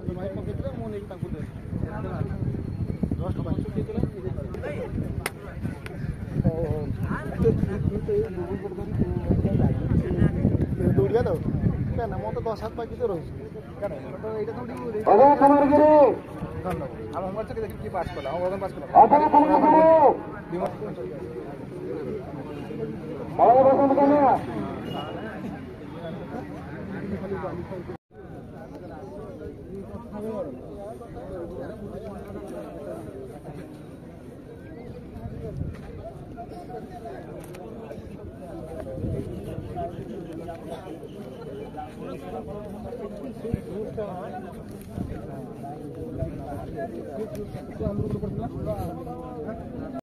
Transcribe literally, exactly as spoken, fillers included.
ଭାଇ ପକେଇଥିଲେ ମୁଁ ନେଇକି ତାଙ୍କୁ ଦେଲି ଜଷ୍ଟ ପାଞ୍ଚ ଦେଇଥିଲା ଦୌଡ଼ିବା ତ କାହିଁକିନା ମୁଁ ତ ଦଶ ହାତ ପାଖି ତ ରହୁଛି ଏଇଟା ଆମ ହୋମୱାର୍କ ଦେଖି କିଏ ପାସ୍ କଲା ଆମ ପାସ୍ କଲା